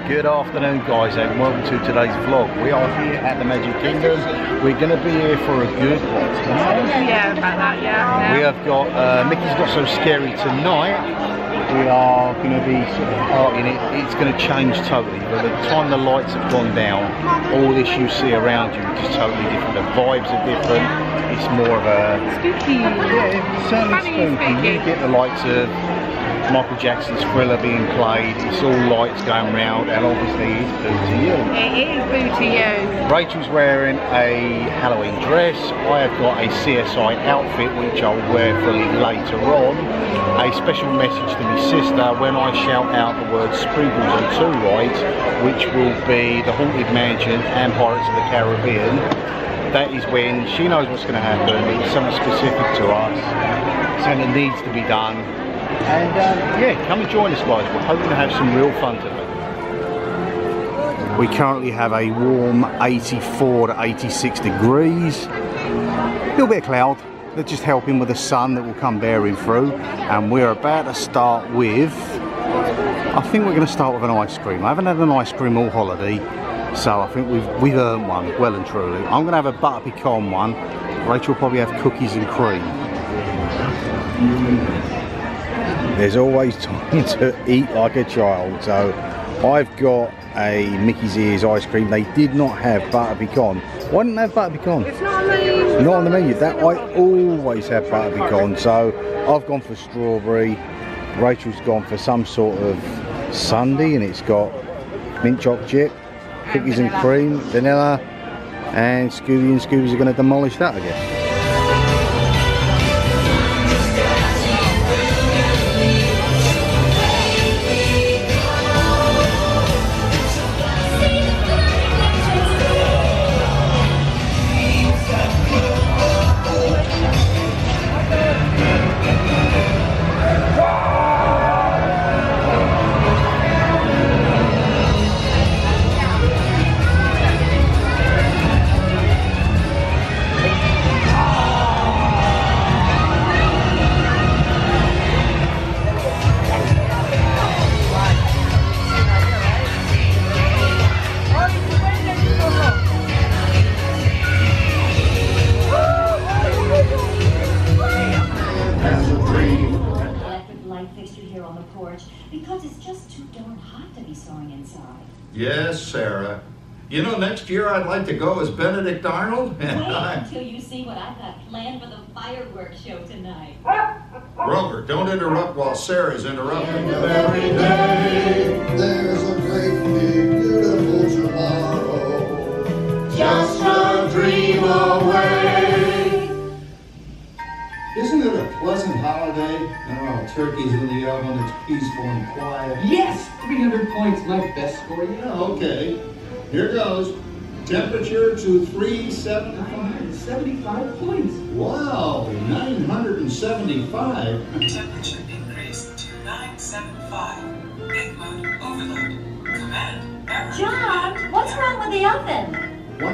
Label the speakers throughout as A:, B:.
A: Good afternoon guys and welcome to today's vlog. We are here at the Magic Kingdom. We're going to be here for a good what?
B: Yeah, about that, yeah.
A: We have got Mickey's Not So Scary tonight. We are going to be sort of partying it. It's going to change totally. By the time the lights have gone down, all this you see around you is just totally different. The vibes are different. It's more of a
B: spooky.
A: Yeah, it's certainly spooky. You get the lights of Michael Jackson's Thriller being played, it's all lights going round, and obviously it's Boo to You.
B: It is Boo to You.
A: Rachel's wearing a Halloween dress. I have got a CSI outfit which I'll wear fully later on. A special message to my sister when I shout out the word Sprinkles on two rides, which will be the Haunted Mansion and Pirates of the Caribbean. That is when she knows what's going to happen. It's something specific to us, something that needs to be done. And yeah, come and join us guys. We're hoping to have some real fun today. We currently have a warm 84 to 86 degrees. A little bit of cloud. They're just helping with the sun that will come bearing through. And we're about to start with, I think we're going to start with an ice cream. I haven't had an ice cream all holiday, so I think we've earned one, well and truly. I'm going to have a butter pecan one. Rachel will probably have cookies and cream. There's always time to eat like a child, so I've got a Mickey's Ears ice cream. They did not have butter pecan. Why didn't they have butter pecan?
B: It's not on the menu.
A: Not on the menu. That I always have butter pecan, so I've gone for strawberry. Rachel's gone for some sort of sundae, and it's got mint chocolate chip, cookies and cream, vanilla, and Scooby and Scoobies are going to demolish that, I guess.
C: Because it's just too darn hot to be sewing inside.
D: Yes, Sarah. You know, next year I'd like to go as Benedict Arnold.
C: Wait until you see what I've got planned for the fireworks show tonight.
D: Rover, don't interrupt while Sarah's interrupting.
E: Every day there's a great big beautiful tomorrow, just a dream away. Isn't it a pleasant holiday? Oh, turkey's in the oven, it's peaceful and quiet.
F: Yes! 300 points, my best score yet.
E: Okay, here goes. Temperature to
F: 975 points.
E: Wow, 975.
G: Temperature increased to 975. Big mode overload. Command error.
C: John, what's wrong with the oven?
E: What?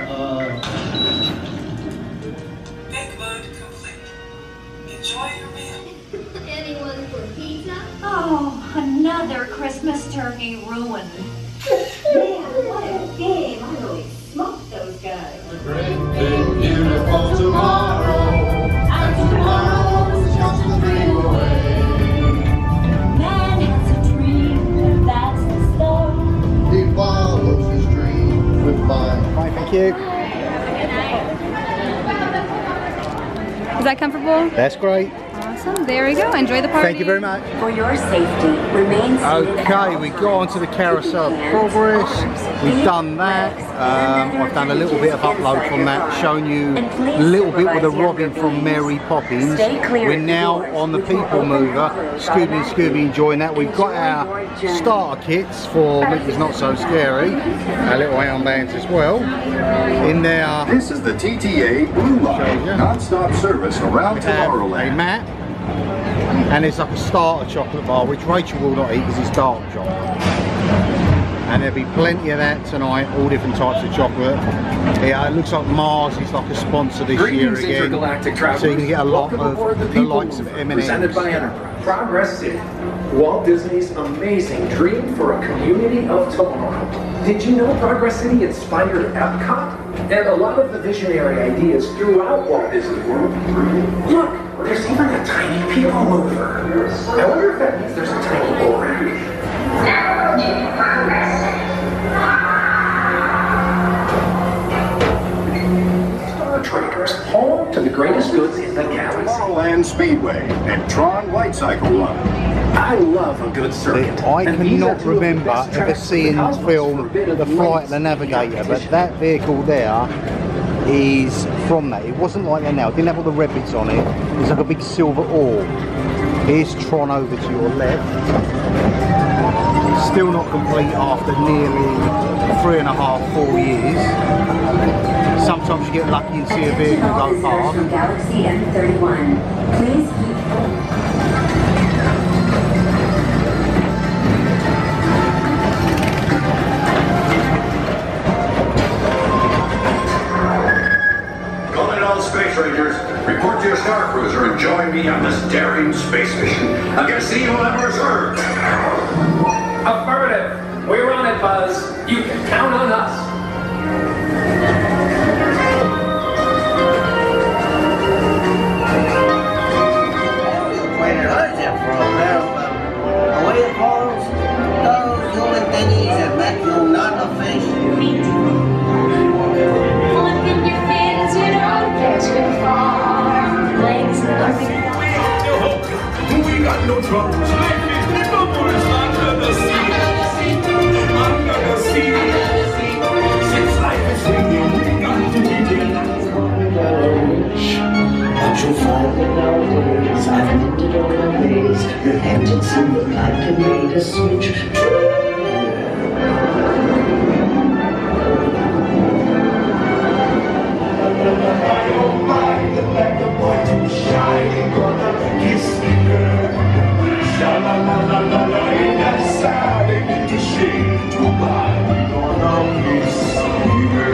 G: Big mode complete. Enjoy your meal.
C: Anyone for pizza? Oh, another Christmas turkey ruined. Man, what a game. I really smoked those guys.
E: A great big beautiful tomorrow, and tomorrow's just a dream away.
C: Man has a dream, and that's the start.
E: He follows his dream with mine.
A: Bye, thank you.
B: Is that comfortable?
A: That's great.
B: Awesome. There we go. Enjoy the party.
A: Thank you very much.
C: For your safety, remain seated.
A: Okay, we got onto the Carousel of Progress. We've done that. I've done a little bit of upload from that, showing you a little bit with the Robin from Mary Poppins. We're now on the People Mover. Scooby and Scooby enjoying that. We've got our starter kits for Mickey's Not So Scary. Our little armbands as well. In there,
H: This is the TTA Blue Line, non-stop service around
A: we have a
H: Tomorrowland.
A: map. And it's like a starter chocolate bar, which Rachel will not eat because it's dark chocolate. And there'll be plenty of that tonight, all different types of chocolate. Yeah, it looks like Mars is like a sponsor this year again.
F: Intergalactic travelers.
A: So you can get a lot
F: Welcome
A: of
F: aboard
A: the likes of M&S.
F: presented by Enterprise.
I: Progress City, Walt Disney's amazing dream for a community of tomorrow. Did you know Progress City inspired Epcot? And a lot of the visionary ideas throughout Walt Disney World. Look, there's even a tiny people mover. I wonder if that means there's a tiny borax. Star Traders, home to the greatest goods in the galaxy.
H: Tomorrowland Speedway and Tron Light Cycle Run.
I: I love a good circuit.
A: I cannot remember ever seeing film The Flight of the Navigator, but that vehicle there is from that. It wasn't like that now. It didn't have all the red bits on it. It was like a big silver orb. Here's Tron over to your left. Still not complete after nearly 3.5, 4 years. Sometimes you get lucky and see a vehicle go past.
C: From Galaxy M31. Please keep.
H: Space Rangers, report to your Star Cruiser and join me on this daring space mission against the evil Emperor Zurg.
I: Affirmative. We're on it, Buzz. You can count on us.
J: Planet Earth there for a pair of, away it calls, those human thingies that make you nod in the face.
E: We got no troubles. Life is the bubbles under the sea. Under the sea. Since life is swinging, we got to be there. But you'll find that nowadays I've lived it all my days. Repentance in the light and made a switch. Like the boy too shy, gonna kiss me, girl. Sha la la la la la, ain't that sad? They need to shame to buy. We gonna miss you,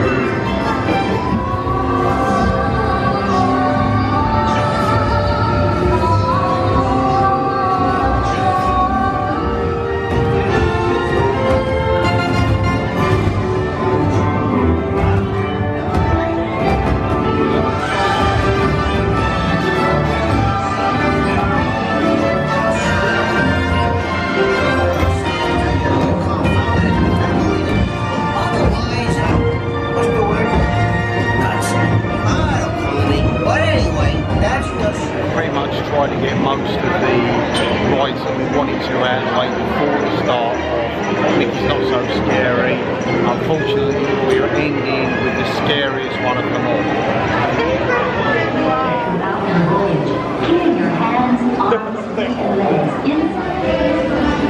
A: Tried to get most of the rides that we wanted to out of the way before the start of Mickey's Not So Scary. Unfortunately, we're ending with the scariest one of them all.
C: Keeping your hands, arms, feet, and legs inside.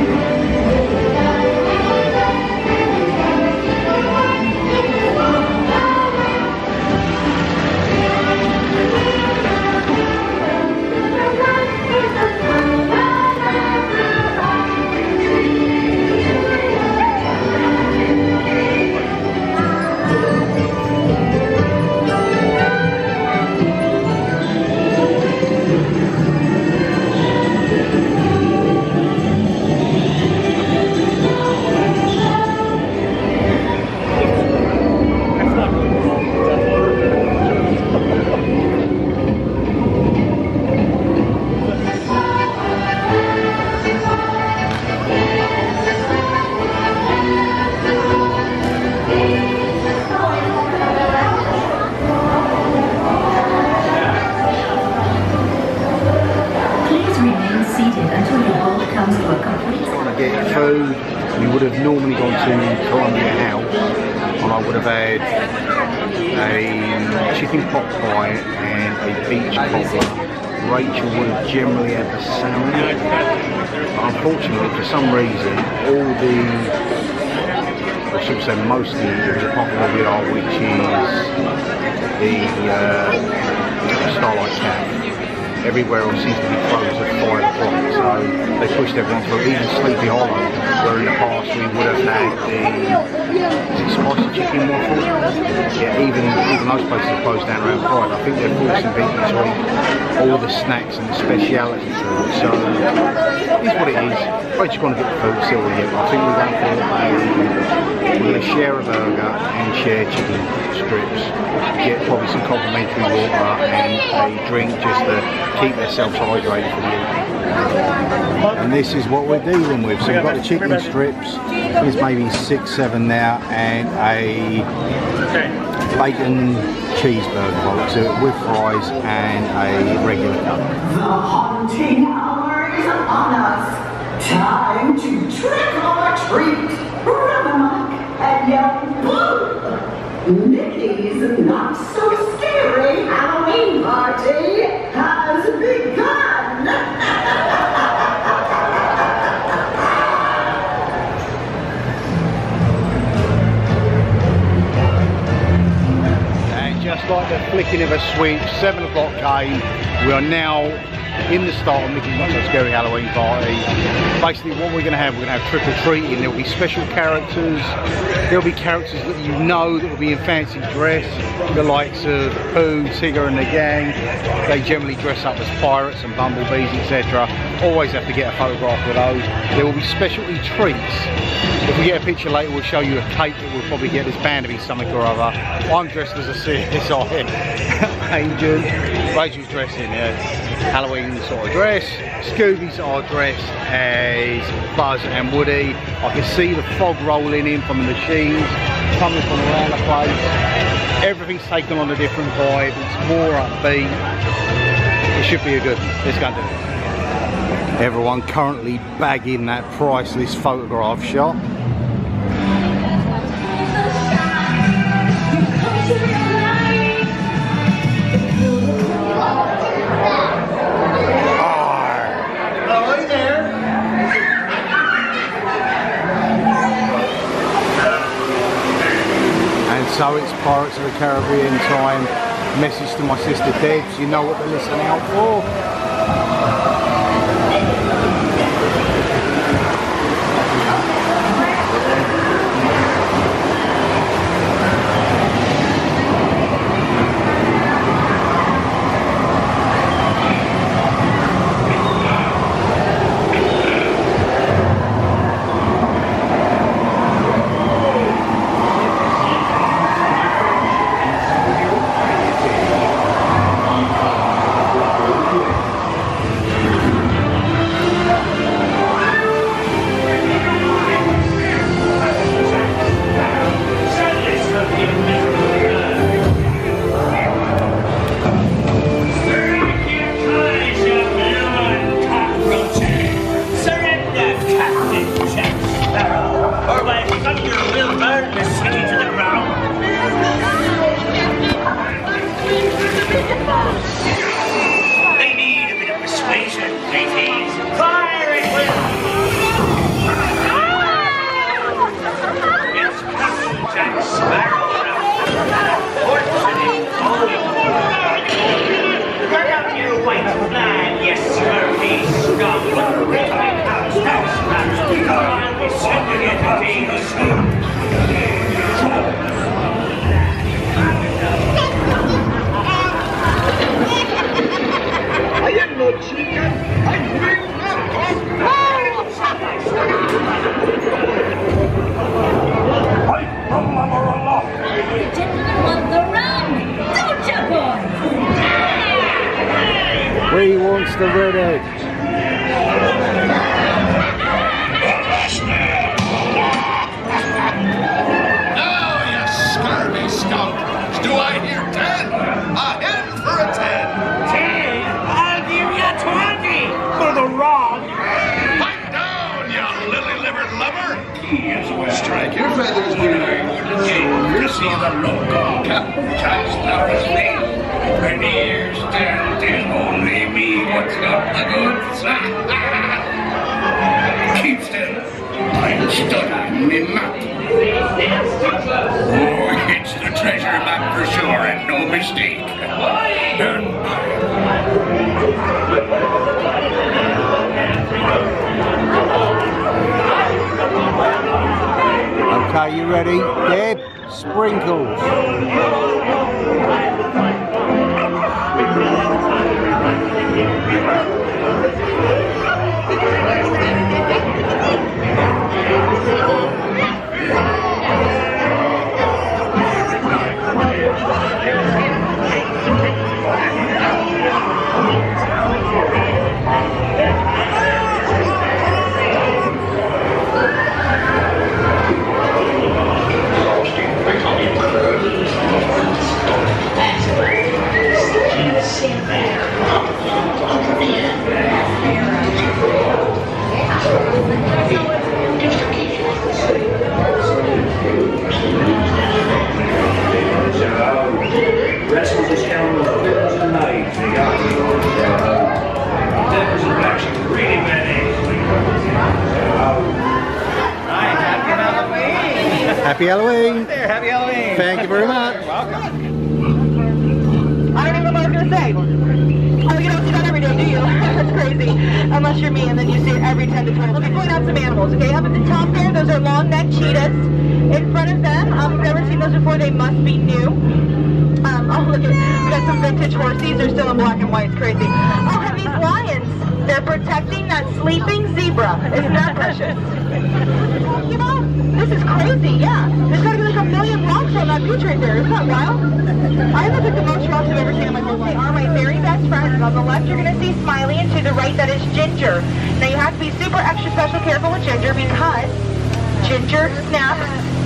A: Food, we would have normally gone to Columbia House and I would have had a chicken pot pie and a beach cobbler. Rachel would have generally had the salmon. Unfortunately, for some reason, all the, I should say most of the Indians, apart from where we are, which is the Starlight Cafe, everywhere else seems to be closed at 5 o'clock, so they pushed everyone through. Even Sleepy Hollow, where in the past we would have had the spicy chicken waffle. Yeah, even those places are closed down around 5. I think they're forcing people to eat all the snacks and the speciality food. So it is what it is. I just want to get the food, see what we get. I think we're going to share a burger and share chicken strips. Get probably some complimentary water and a drink just to keep ourselves hydrated for the evening. And this is what we're dealing with. So we've got the chicken strips. There's maybe 6, 7 now, and a bacon cheeseburger bowl with fries and a regular cup.
K: The haunting hour is upon us. Time to trick or treat. Run amok and yell boo! Mickey's not so scary Halloween party has begun!
A: And just like the flicking of a switch, 7 o'clock came. We are now in the start of Mickey's Not So Scary Halloween Party. Basically what we're going to have trick-or-treating. There will be special characters. There will be characters that you know that will be in fancy dress. The likes of Pooh, Tigger and the gang. They generally dress up as pirates and bumblebees, etc. Always have to get a photograph with those. There will be specialty treats. If we get a picture later, we'll show you a cake that we'll probably get. There's bound to be something or other. I'm dressed as a CSI agent. Rachel's dressed in a Halloween sort of dress. Scooby's are dressed as Buzz and Woody. I can see the fog rolling in from the machines, coming from around the place. Everything's taken on a different vibe. It's more upbeat. It should be a good one. Let's go and do it. Everyone currently bagging that priceless photograph shot. So it's Pirates of the Caribbean time. Message to my sister Debs, you know what to listen out for.
L: They need a bit of persuasion, ladies. Fire it with! It's Captain Jack Sparrow. Turn out your white flag, you scurvy scum. Jack Sparrow, I'll be sending you to Davis.
E: I am no chicken. I bring I'm from Amarallah.
C: You didn't want the rum, don't you, boy?
A: We wants the redhead.
E: Oh, you scurvy skunk. Do I hear 10? A hen for a 10.
L: 10? I'll give you 20 for the wrong.
E: Pipe down, you lily-livered lover. Strike your feathers with iron. You see the local Captain Jack Sparrow's name. And here's that is only me what's got the goods. Keep still. I'm studying me map. Oh, it's the treasure map for sure and no mistake.
A: Okay, you ready? Deb, sprinkles.
L: Rest of the scoundrels finished tonight. They got Denver's is actually really bad eggs.
A: Happy Halloween!
M: There, happy Halloween!
A: Thank you very much.
M: You're welcome.
N: I don't even know what I was gonna say. Oh, you don't see that every day, do you? That's crazy. Unless you're me, and then you see it every 10 to 12. Let me point out some animals, okay? Up at the top there, those are long-necked cheetahs. In front of them, if you've never seen those before, they must be new. Oh, look at, we got some vintage horses. They're still in black and white. It's crazy. Oh, and these lions. They're protecting that sleeping zebra. Isn't that precious? You know, this is crazy, yeah. There's got to be like 1 million rocks on that beach right there. Isn't that wild? I have like the most rocks I've ever seen in my whole life. They are my very best friends. On the left, you're going to see Smiley, and to the right, that is Ginger. Now, you have to be super extra special careful with Ginger because Ginger snaps.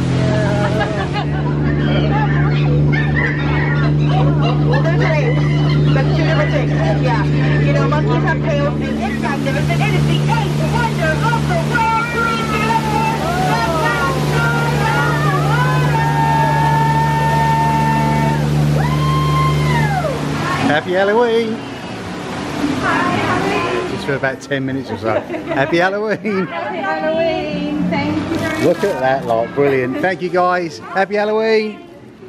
N: Those are apes. That's two different things. Yeah. You know, monkeys have tails. It's magnificent. It is the eighth wonder of the world.
A: Happy Halloween! Just for about 10 minutes or so. Happy Halloween!
B: Happy Halloween! Thank you very much.
A: Look at that lot, brilliant. Thank you guys. Happy Halloween!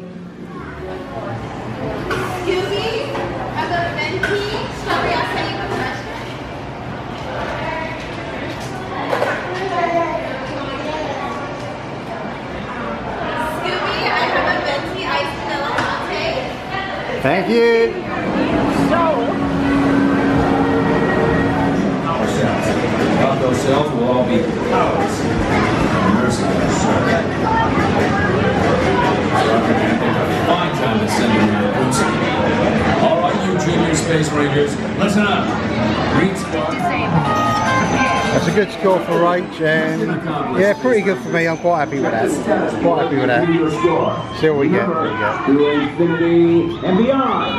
A: Thank you.
O: Taco cells will all be ours. Merciful, sir. Fine time to send in your boots. All right, you junior space rangers, listen up. Green squad.
A: That's a good score for Rach, and yeah, pretty good for me. I'm quite happy with that. Quite happy with that. See what we get. What we get.
E: To infinity and beyond.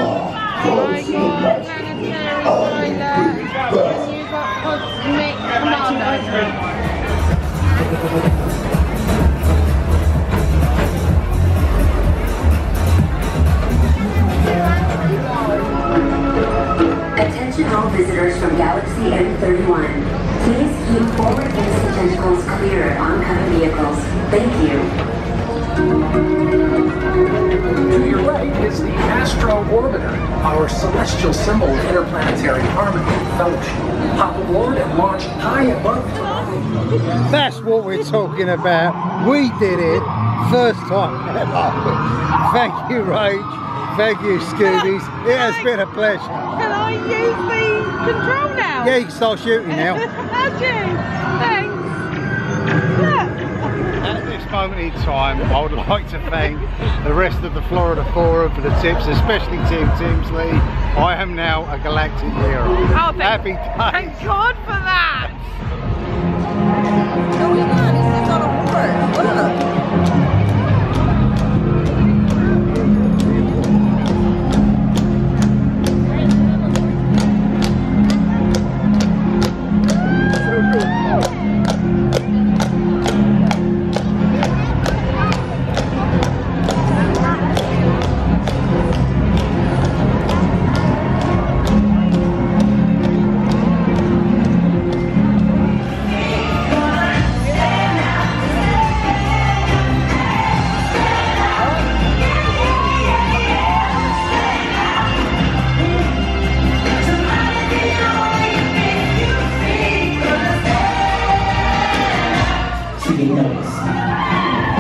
P: Attention all visitors from Galaxy M31. Please keep forward innocent tentacles clear of oncoming vehicles. Thank you.
I: To your right is the Astro Orbiter, our celestial symbol of interplanetary harmony and fellowship. Hop aboard and launch high above tomorrow.
A: That's what we're talking about. We did it first time ever. Thank you, Rach. Thank you, Scoobies. It has been a pleasure.
N: Can I use the control now?
A: Yeah, you can start shooting now.
N: How'd you? Thanks.
A: At this moment in time, I would like to thank the rest of the Florida Forum for the tips, especially Tim Timsley. I am now a galactic hero.
N: Oh,
A: happy days.
N: Thank God for that.
K: No, he's not. He sits on a board. Look.
Q: Notice.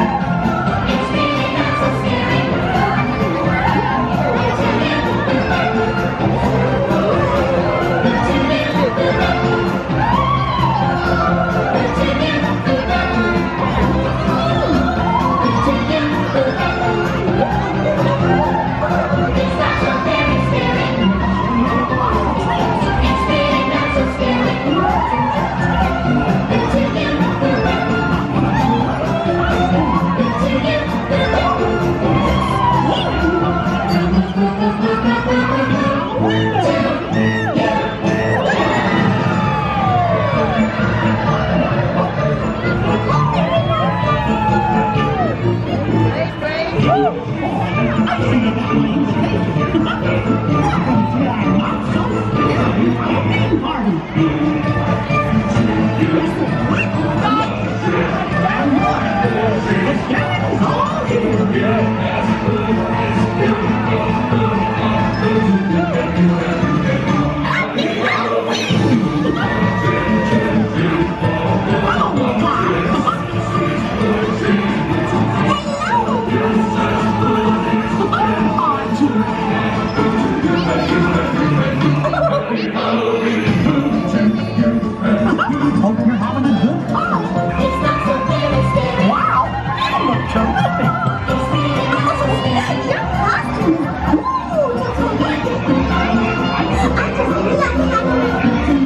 M: Hope you're having a good time. It's not so very scary. Wow, you look terrific. Your costume. Ooh, that's so good. I just love Halloween.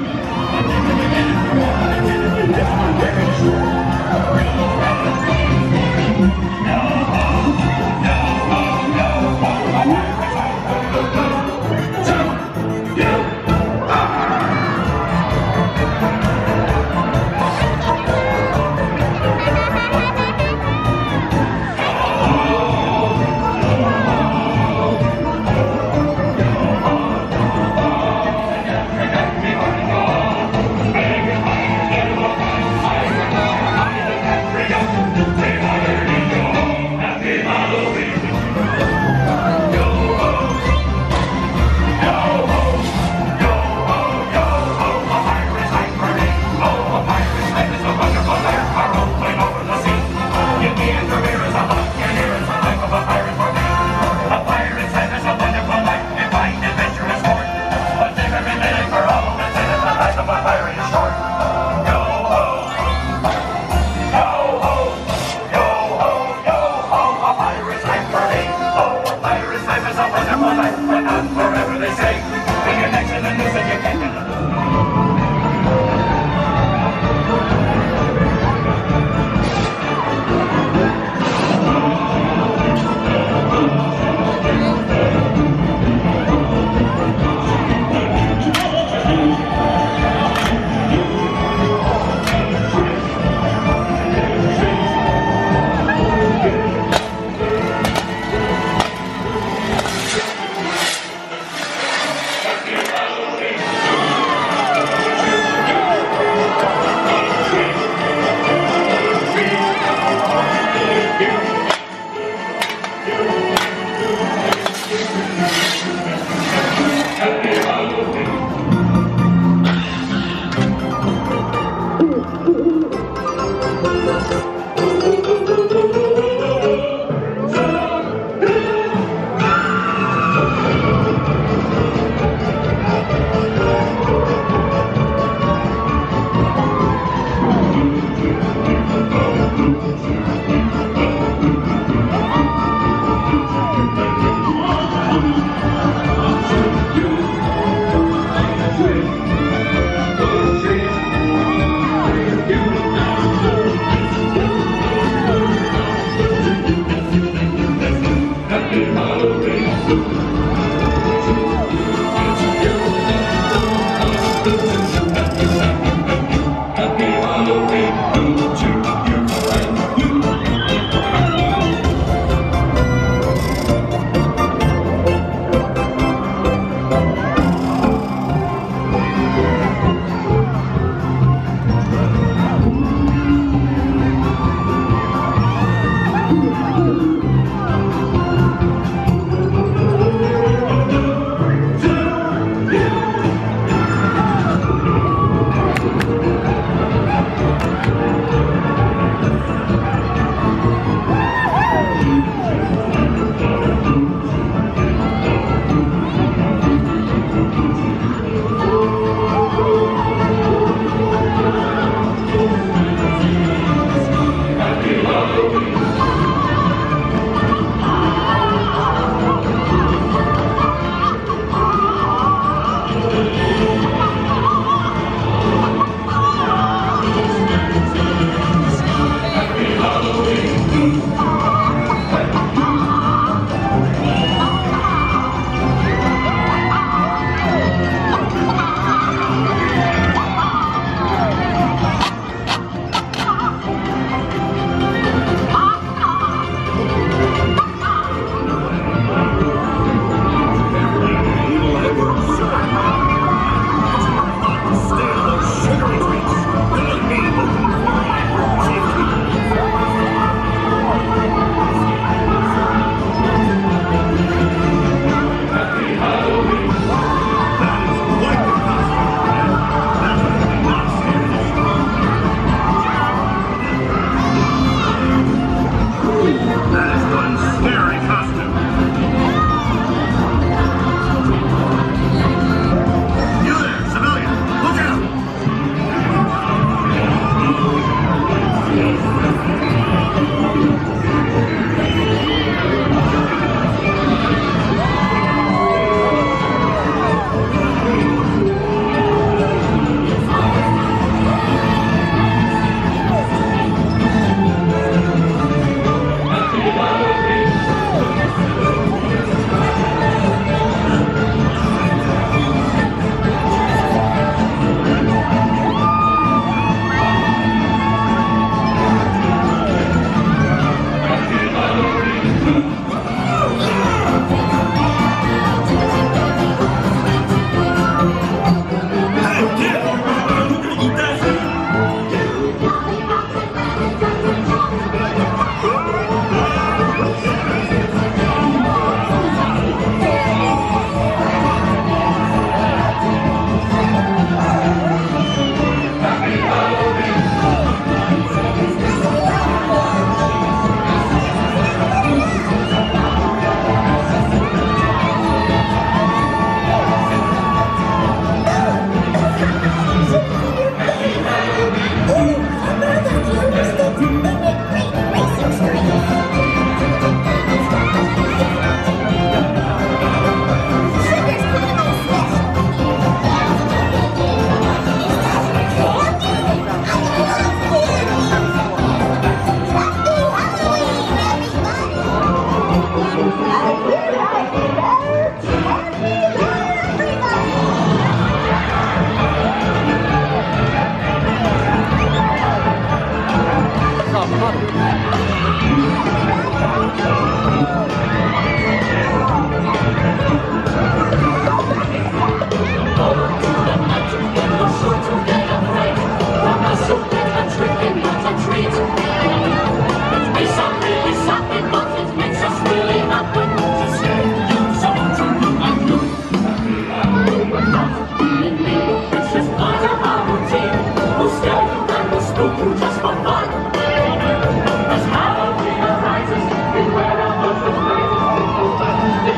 E: spook just for fun. As Halloween arises, beware of those surprises.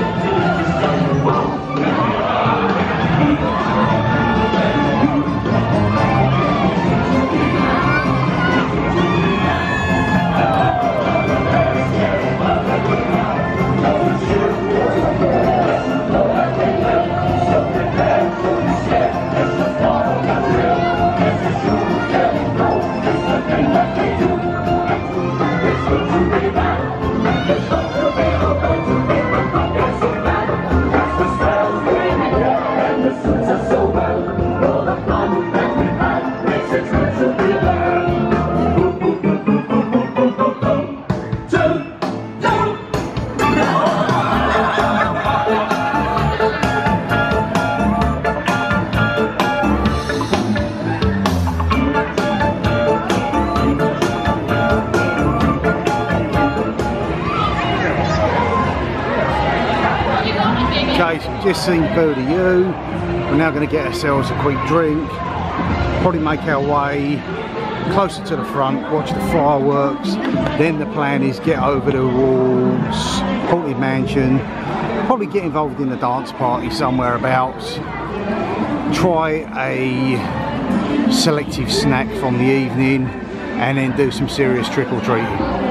A: Okay, so we've just seen Bird of You. We're now going to get ourselves a quick drink, probably make our way closer to the front, watch the fireworks. Then the plan is get over towards Haunted Mansion, probably get involved in the dance party somewhere abouts, try a selective snack from the evening, and then do some serious trick-or-treating.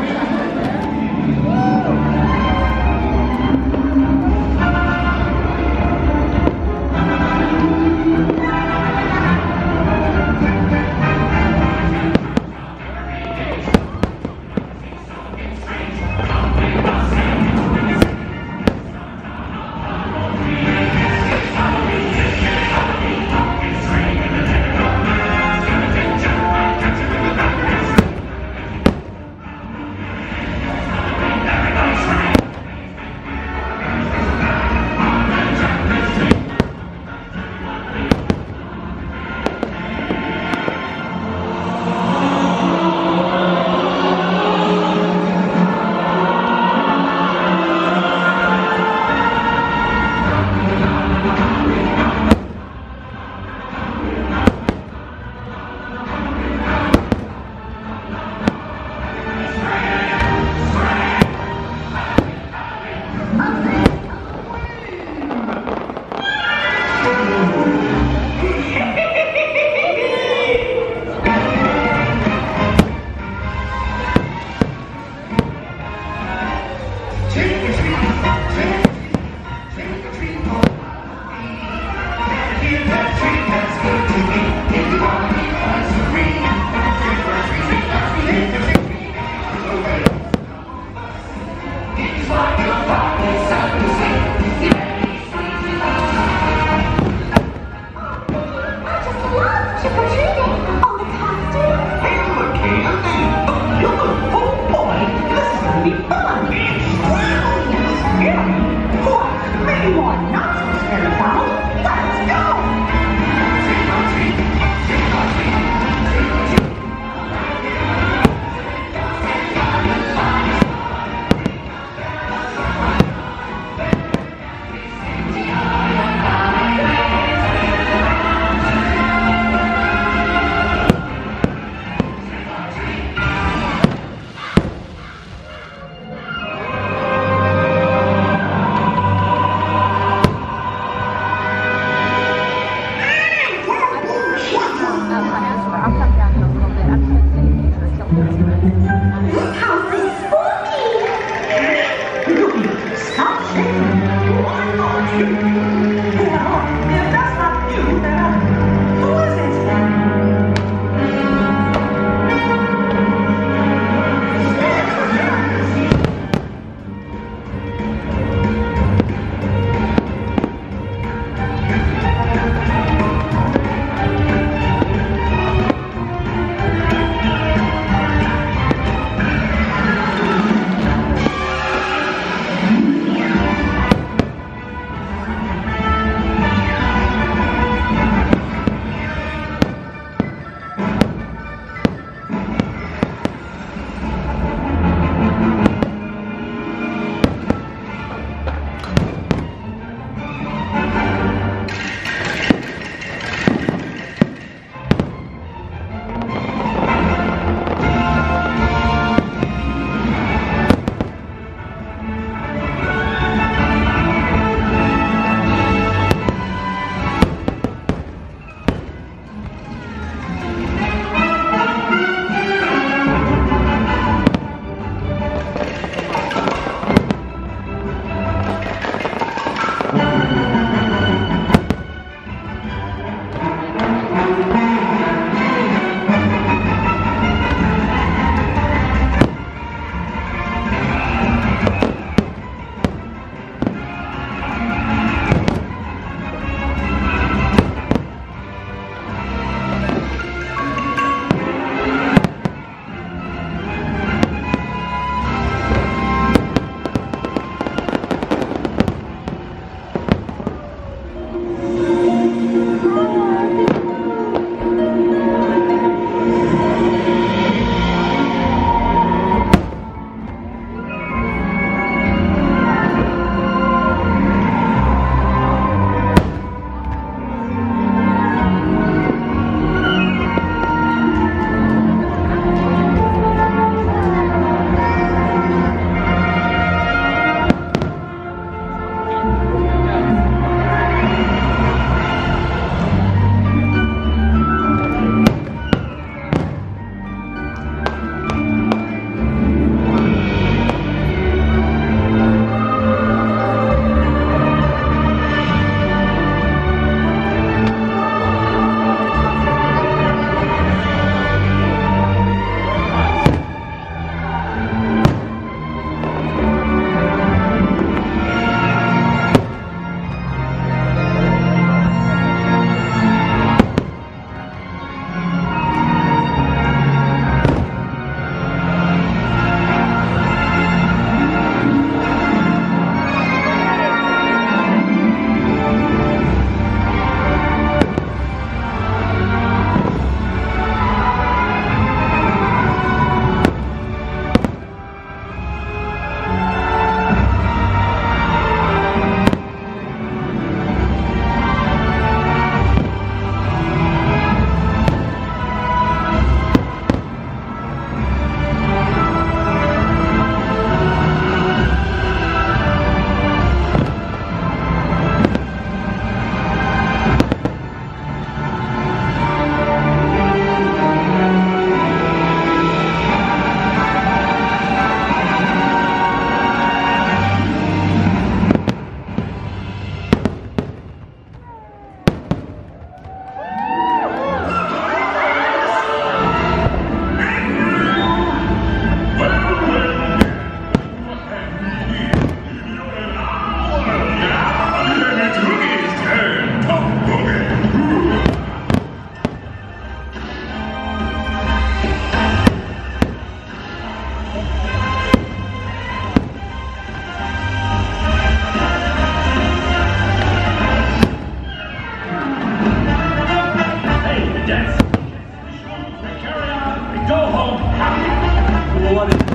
Q: What is it?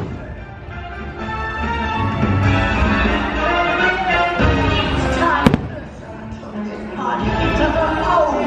M: It's time for Santa's party to the home.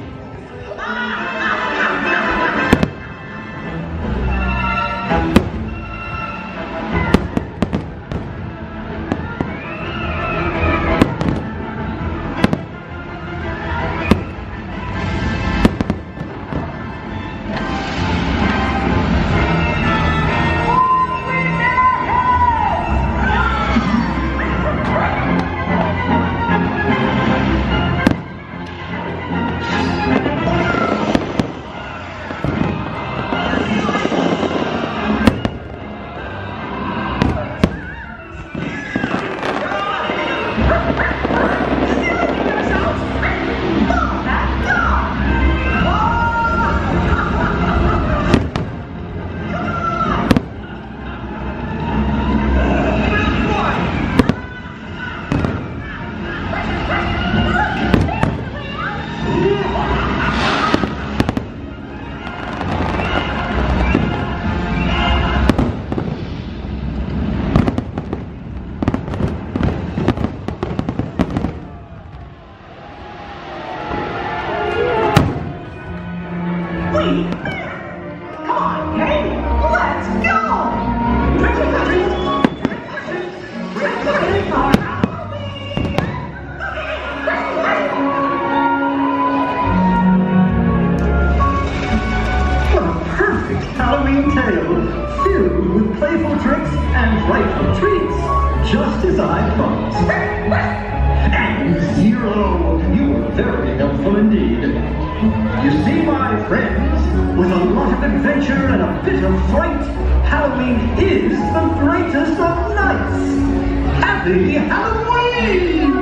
Q: Just as I thought. And Zero, you were very helpful indeed. You see, my friends, with a lot of adventure and a bit of fright, Halloween is the greatest of nights. Happy Halloween!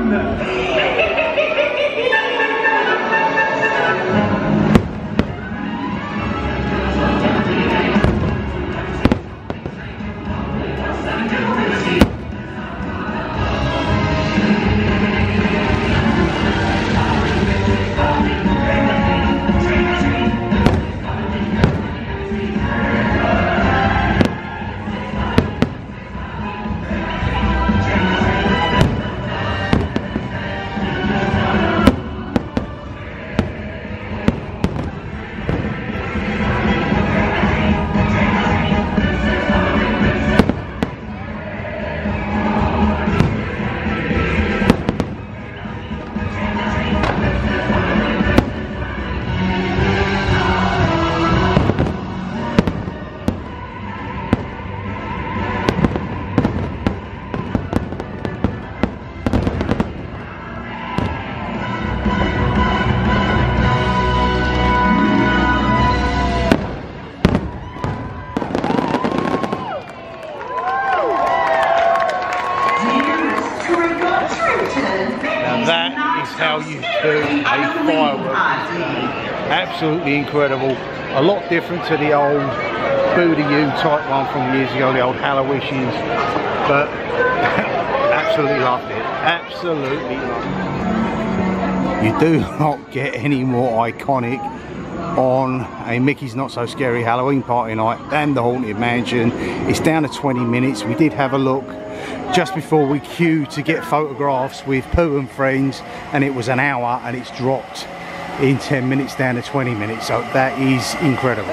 A: How you do a firework display. Absolutely incredible. A lot different to the old Boo-to-You type one from years ago, the old Hallowishes, but absolutely loved it. Absolutely loved it. You do not get any more iconic on a Mickey's Not So Scary Halloween Party Night than the Haunted Mansion. It's down to 20 minutes. We did have a look just before we queued to get photographs with Pooh and friends, and it was an hour, and it's dropped in 10 minutes down to 20 minutes, so that is incredible.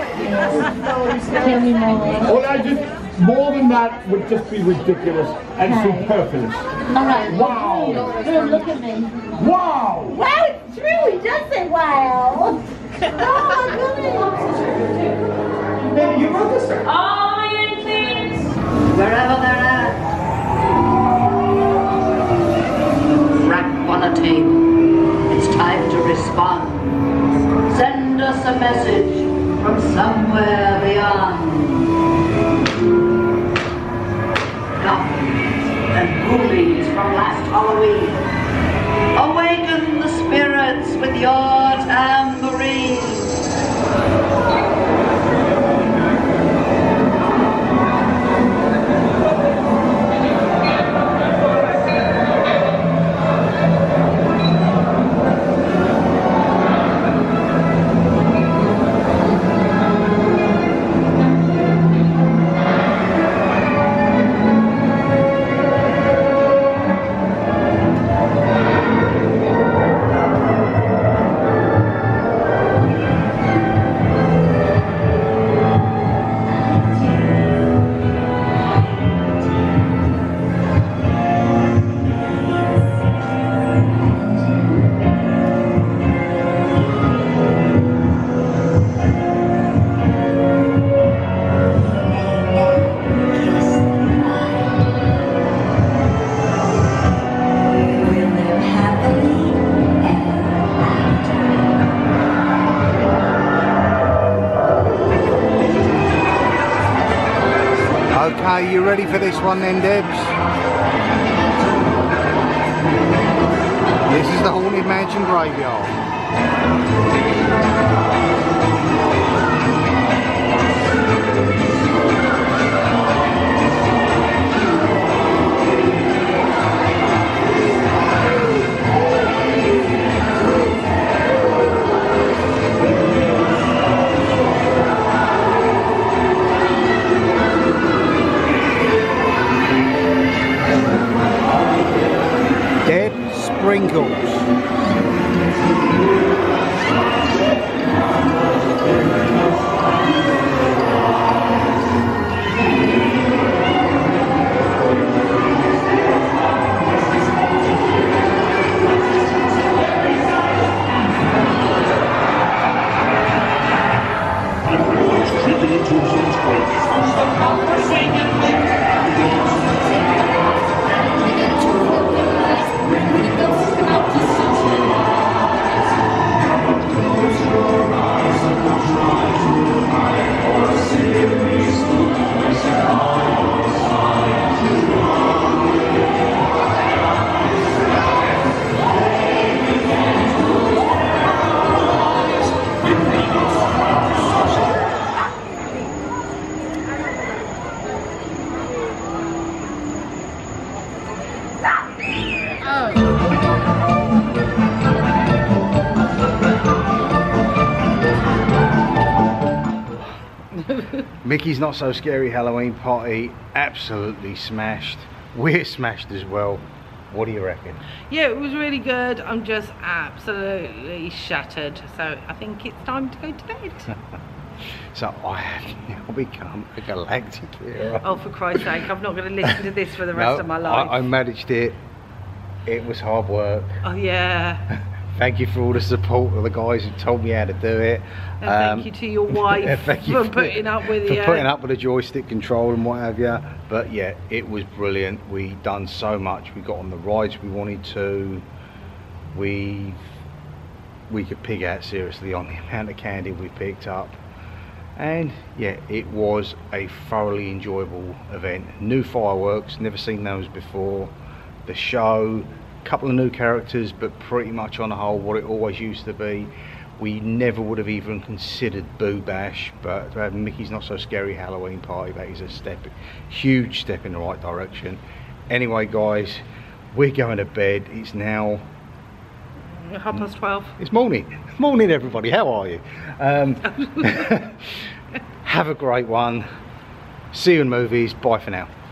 R: Well, I just, more than that would just be ridiculous and superfluous.
M: Alright.
R: Wow!
M: Good, look at me.
R: Wow!
M: Wow, it's true, he does say wow. Oh my goodness.
R: Baby, you wrote this down.
C: All my please.
S: Wherever they're at. Rap on a table. It's time to respond. Send us a message from somewhere beyond. Goblins and ghoulies from last Halloween. Awaken the spirits with your tambourine.
A: Okay, you ready for this one then, Debs? This is the Haunted Mansion Graveyard. Sprinkles. Mickey's Not So Scary Halloween Party absolutely smashed. We're smashed as well. What do you reckon?
K: Yeah, it was really good. I'm just absolutely shattered. So I think it's time to go to bed.
A: So I have now become a galactic hero.
K: Oh, for Christ's sake, I'm not going to listen to this for the rest of my life.
A: I managed it. It was hard work.
K: Oh, yeah.
A: Thank you for all the support of the guys who told me how to do it.
K: And thank you to your wife for putting up with it.
A: For putting up with the joystick control and what have you. But yeah, it was brilliant. We done so much. We got on the rides we wanted to. We could pig out seriously on the amount of candy we picked up. And yeah, it was a thoroughly enjoyable event. New fireworks, never seen those before. The show, a couple of new characters, but pretty much on the whole what it always used to be. We never would have even considered Boo Bash, but to have Mickey's Not So Scary Halloween Party, that is a huge step in the right direction. Anyway guys, we're going to bed. It's now
K: 12:30.
A: It's morning. Morning everybody, how are you? Have a great one. See you in movies. Bye for now.